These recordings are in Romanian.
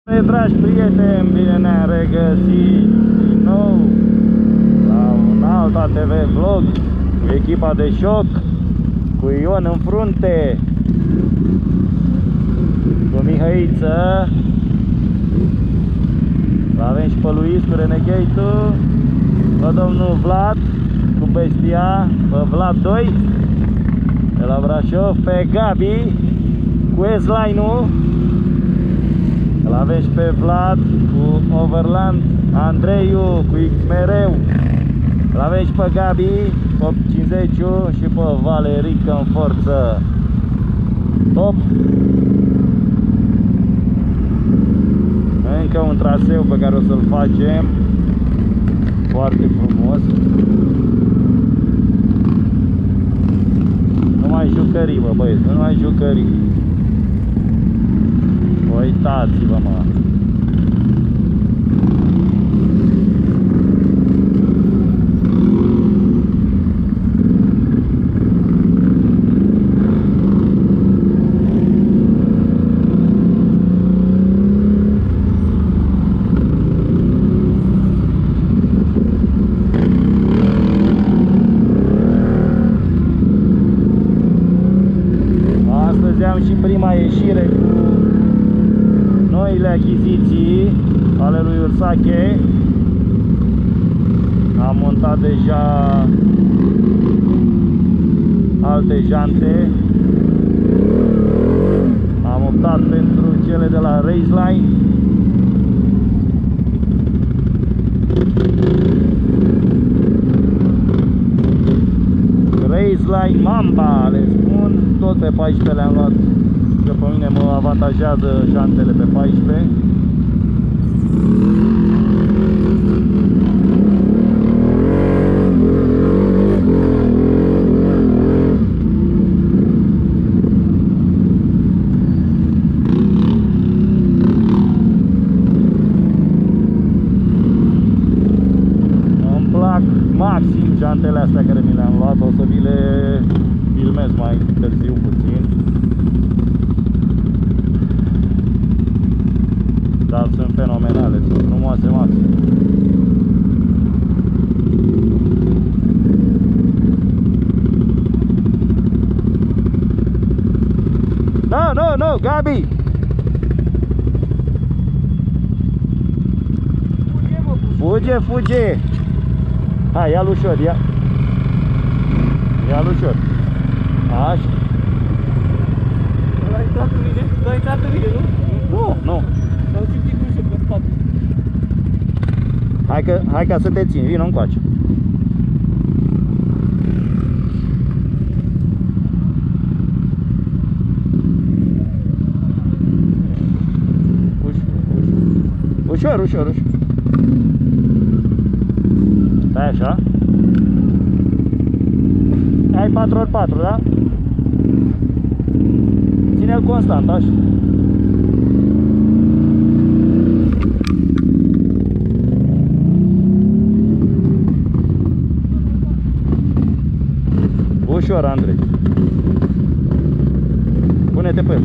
Dragi prieteni, bine ne-am regăsit din nou la un alt ATV vlog cu echipa de șoc, cu Ion în frunte, cu Mihăiță. Avem și pe Luis cu Renegade-ul, pe domnul Vlad cu Bestia, pe Vlad 2 de la Brașov, pe Gabi cu S-Line-ul. Îl avem și pe Vlad cu Overland, Andreiu cu XMR-ul. Îl avem și pe Gabi cu 50-ul și pe Valerica în forță. Top! Încă un traseu pe care o să-l facem foarte frumos. Numai jucării, bă, băieți, numai jucării. Uitați-vă, mă! Astăzi am și prima ieșire cu noile achiziții ale lui Ursache. Am montat deja alte jante. Am optat pentru cele de la Raceline. Raceline Mamba, le spun, tot pe 14 le-am luat, că pe mine mă avantajează jantele pe 14. Îmi plac maxim jantele astea care mi le-am luat, o să vi le filmez mai târziu puțin. Dar sunt fenomenale, sunt frumoase maxim. No, Gabi! Fuge! Hai, ia-l ușor, ia-l ușor. Așa. L-ai intrat în mine? L-ai intrat în mine, nu? Nu. L-au simțit ușor pe spate. Hai ca să te țin, vină încoace. Ușor. Stai așa. Ai 4x4, da? Ține-l constant, așa. Ușor, Andrei. Pune-te pe el.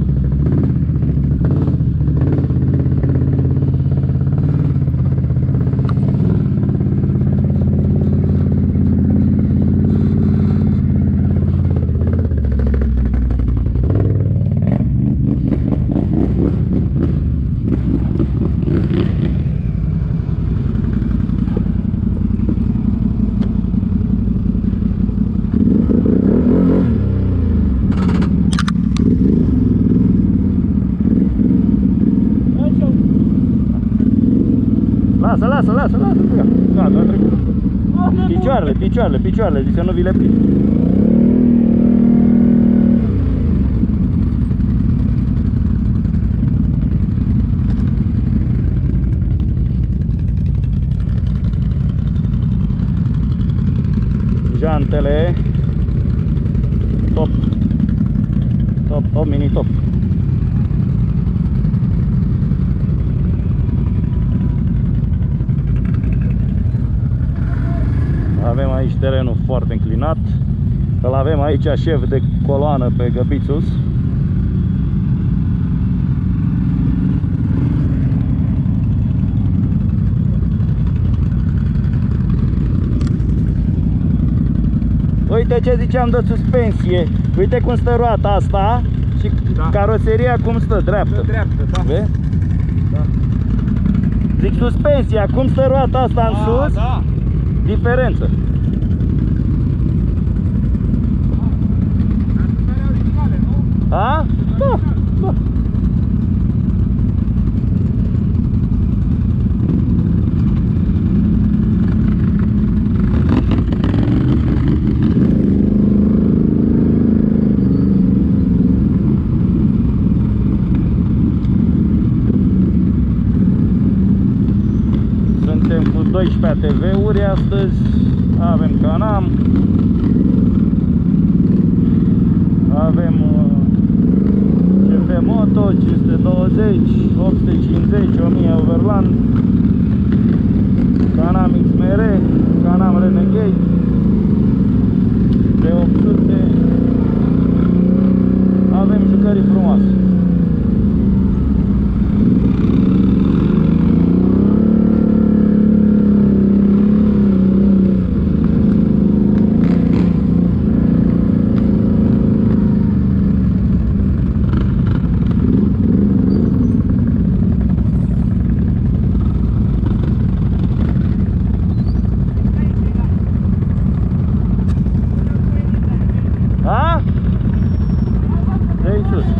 Lasă, gata, a trecut. Picioarele, zic să nu vi le prind. Jantele top, mini top. Avem aici terenul foarte înclinat. Îl avem aici șef de coloană pe Găbițus. uite ce ziceam de suspensie. Uite cum stă roata asta și Da. caroseria cum stă, dreaptă. Stă dreaptă, da. Vezi? Da. Zic suspensia, cum stă roata asta în sus, Da. diferență. A? Da, da. Suntem cu 12 ATV-uri astăzi, avem Can-Am, avem CF Moto, 520, 850, 1000 Overland, Can-Am XMR, Can-Am Renegade, P800, avem jucării frumoase. A? De sus.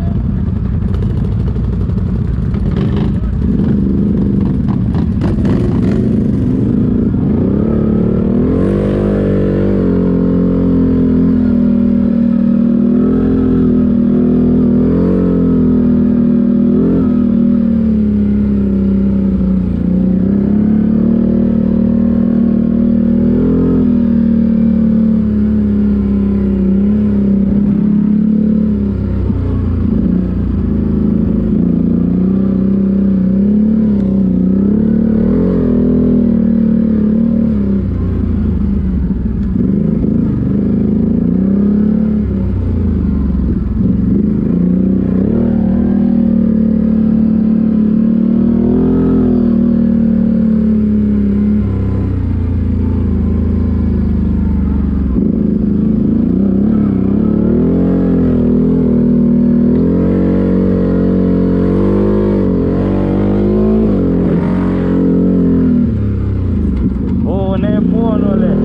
Nebunule,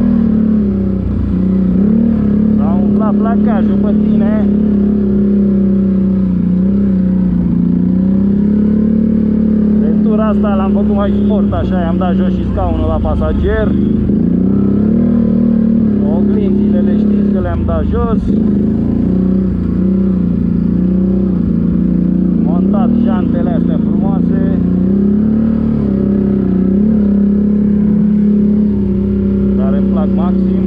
s-a umflat placajul pe tine. Centura asta l-am făcut mai sport, așa, i-am dat jos și scaunul la pasager. Oglinzile le știți că le-am dat jos. Montat jantele astea frumoase. Care îmi plac maxim.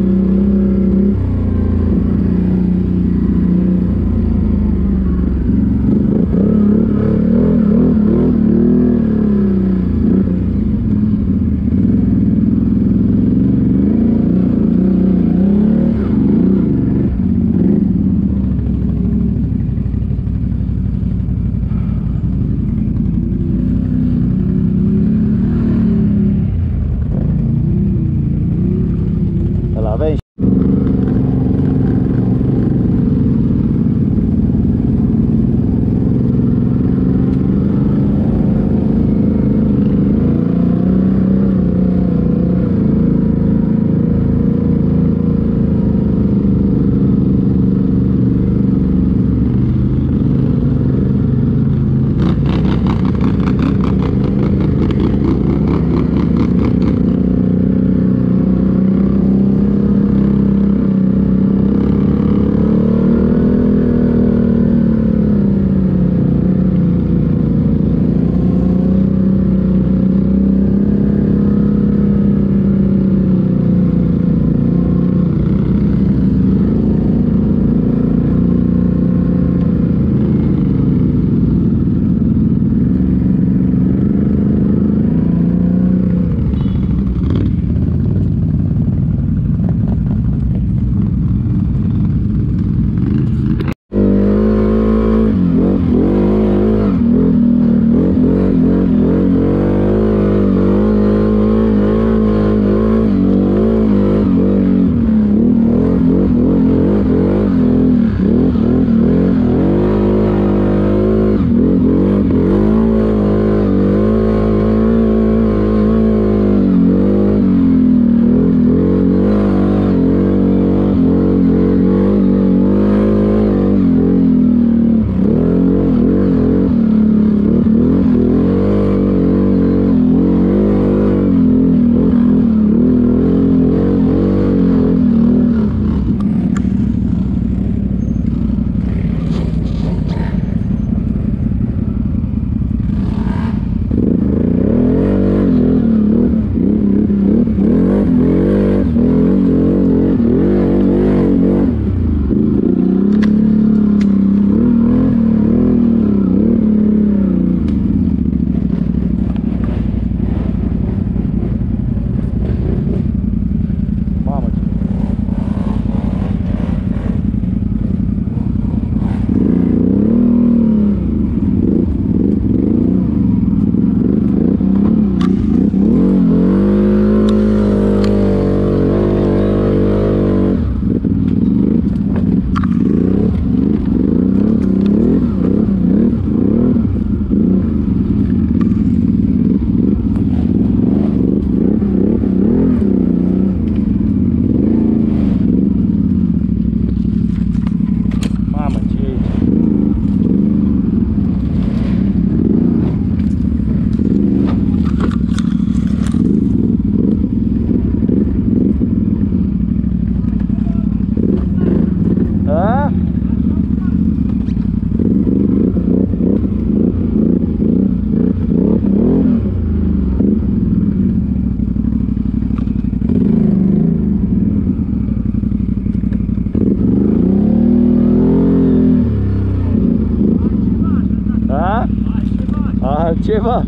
Altceva.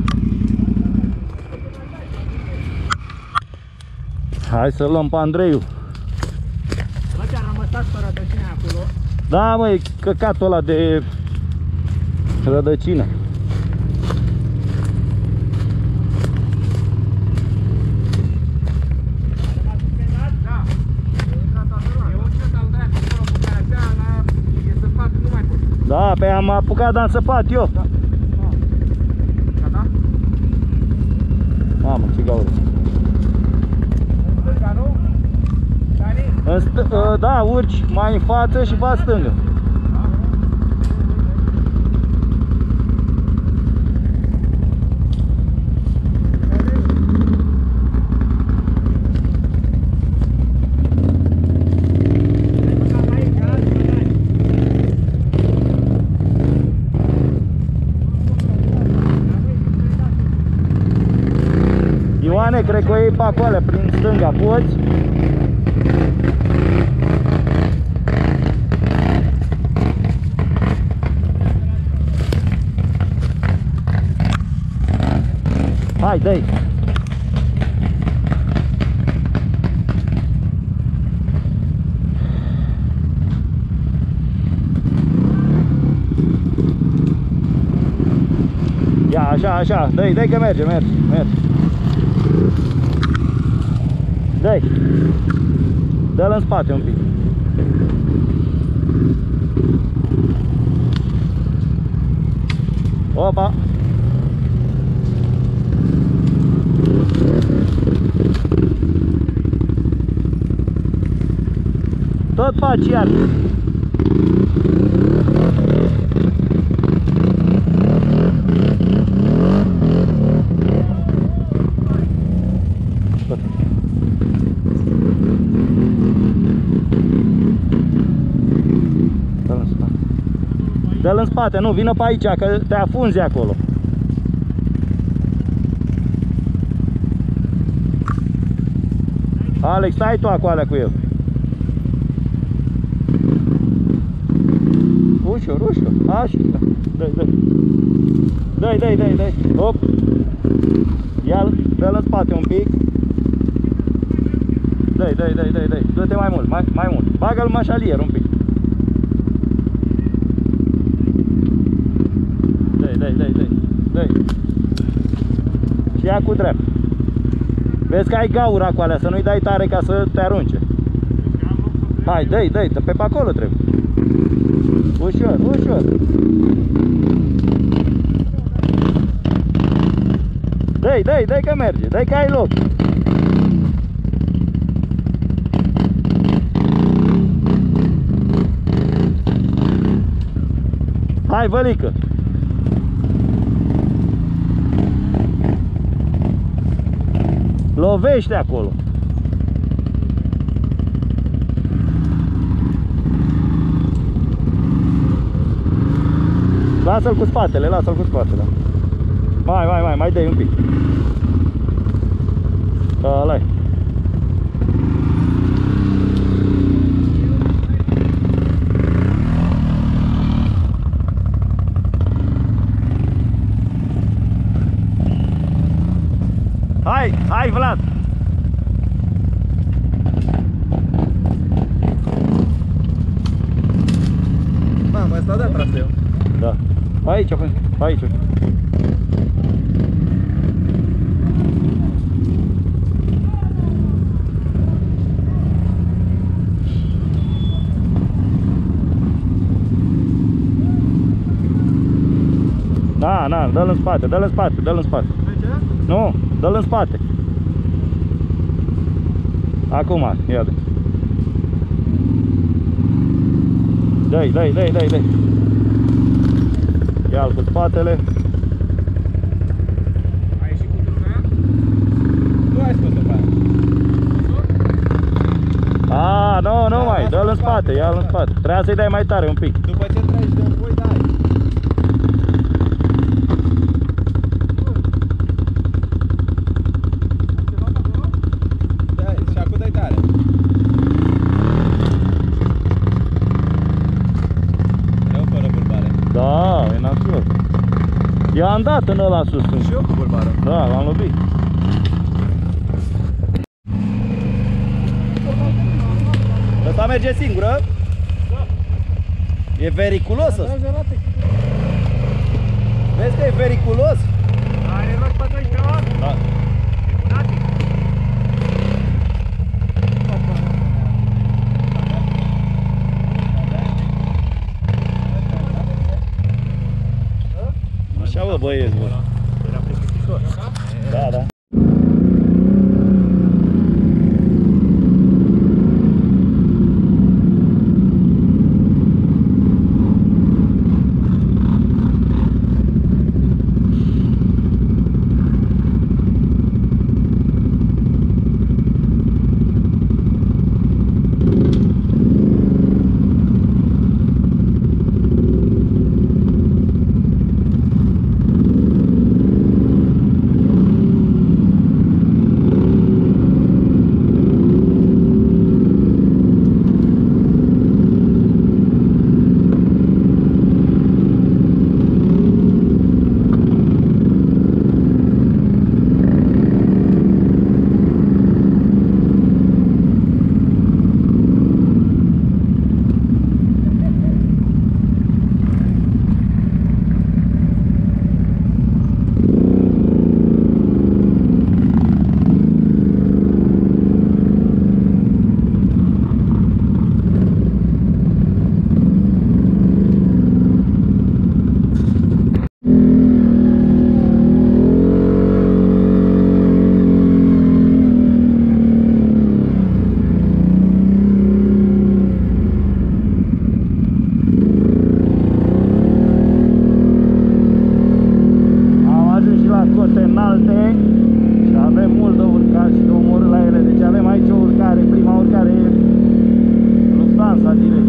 Hai să luăm pe Andreiu. Bă, chiar am lăsat pe rădăcina acolo. Da, măi, căcatul ăla de rădăcină. Da. E un șut al dracu acolo cu care așa, e săpat, nu mai pot. Da, pe am apucat de-am săpat eu. Da. Gata? Mamă, ce gaură. Stânga, nu? Dani? Da, urci mai în față și faci stângă. Ioane, cred că o iei pe acolo, prin stânga, poți? Hai, dă-i! Ia, așa, așa, dă-i, dă-i că merge, merge, merge. Dă-i! Dă-l în spate un pic. Opa! Tot faci iar. Dă-l în spate, nu, vină pe aici, că te afunzi acolo. Alex, stai tu acolo cu el. Ușor, ușor, așa, dă-i, dă-i. Dă-i, dă-i, dă-i, dă-i. Hop. Ia-l, dă-l în spate un pic. Dă-i, dă-i, dă-i, dă-i, dă-i. Dă-te mai mult, mai mult. Bagă-l mașalier un pic. Dă-i, dă-i, dă-i, dă-i. Dă-i. Și ia cu drept. Vezi că ai gaura cu alea, să nu-i dai tare ca să te arunce. Hai, dă-i, dă-i, pe acolo trebuie. Ușor, ușor. Dă-i, dă-i, dă-i că merge, dă-i că ai loc. Hai, vălică. Lovește acolo. Lasă-l cu spatele, lasă-l cu spatele. Mai dai un pic. Ăla-i. Hai, Vlad! Mamă, ăsta da traseu. Da. Aici, aici. Na, dă-l în spate, dă-l în spate, dă-l în spate. Aici? Nu, dă-l în spate. Acum, ia-de. Dă-i, dă-i, dă-i, dă-i, dă-i. Ia-l cu spatele. Ai ieșit cu turca? Nu ai scos-o pe aia. Nu mai, dă-l în spate, ia-l în spate. Trebuia să-i dai mai tare un pic. După ce treci de înapoi, dai. Și acum dai tare. Rău fără bârbare. Da, e nasol. Ia L-am dat în ăla sus. Și eu cu bulbară. Da, l-am lovit. Ăsta merge singură? Da. E vericulos ăsta. Vezi că e vericulos? Are rost pe 12 ori? Da. E bunatic. Așa bă băieți, bă. Era plictisitor. Da, da. Cote înalte și avem mult de urcat și de omorât la ele, deci avem aici o urcare, prima urcare e Lufthansa direct.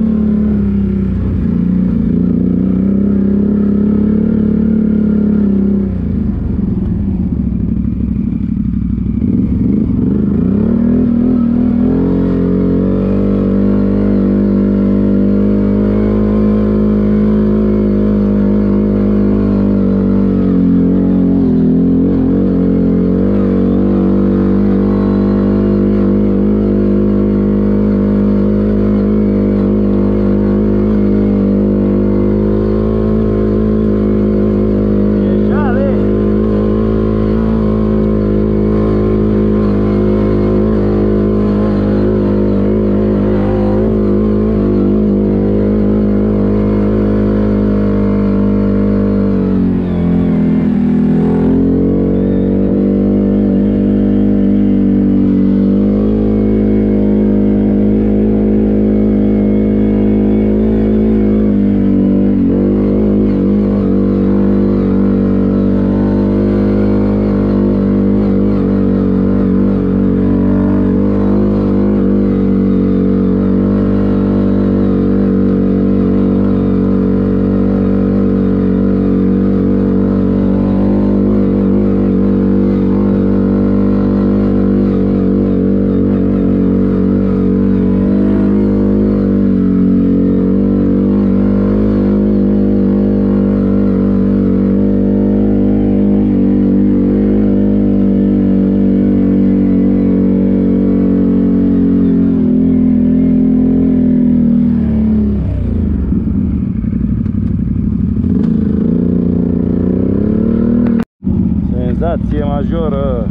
Senzație majoră.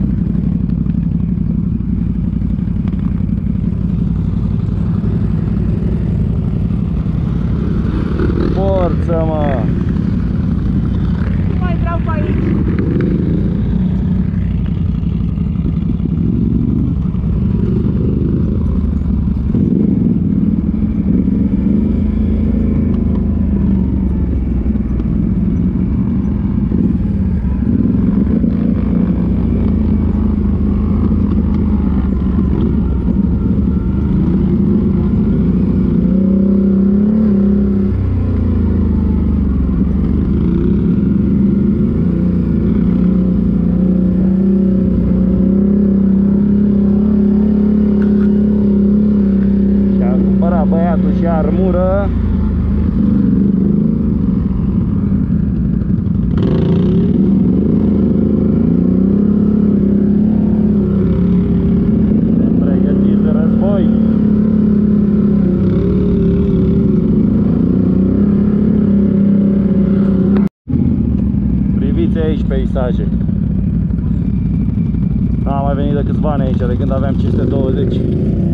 Forță, mă! Nu mai vreau pe aici. 5 peisaje. N-am mai venit de câțiva ani aici, de când aveam 520.